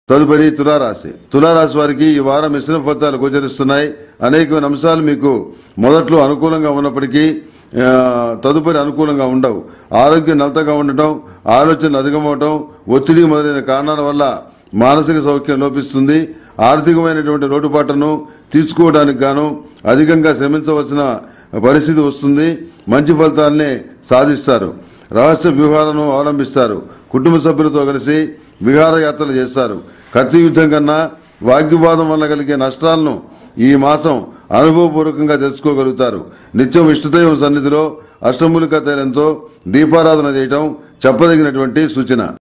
తదుపరి తులారాశి వారికి ఈ వారం మిశ్రమ ఫలితాలు గోచరిస్తున్నాయి. అనేకమైన అంశాలు మీకు మొదట్లో అనుకూలంగా ఉన్నప్పటికీ తదుపరి అనుకూలంగా ఉండవు. ఆరోగ్యం నలతగా ఉండటం, ఆలోచనలు అధికమవటం, ఒత్తిడి మొదలైన కారణాల వల్ల మానసిక సౌఖ్యం లోపిస్తుంది. ఆర్థికమైనటువంటి లోటుపాట్లను తీర్చుకోవడానికి గాను అధికంగా శ్రమించవలసిన పరిస్థితి వస్తుంది. మంచి ఫలితాలనే సాధిస్తారు. రహస్య వ్యూహాలను అవలంబిస్తారు. కుటుంబ సభ్యులతో కలిసి విహారయాత్రలు చేస్తారు. కత్తి యుద్ధం కన్నా వాగ్వివాదం వల్ల కలిగే నష్టాలను ఈ మాసం అనుభవపూర్వకంగా తెలుసుకోగలుగుతారు. నిత్యం ఇష్టదైవం సన్నిధిలో అష్టమూలికా తైలంతో దీపారాధన చేయటం చెప్పదగినటువంటి సూచన.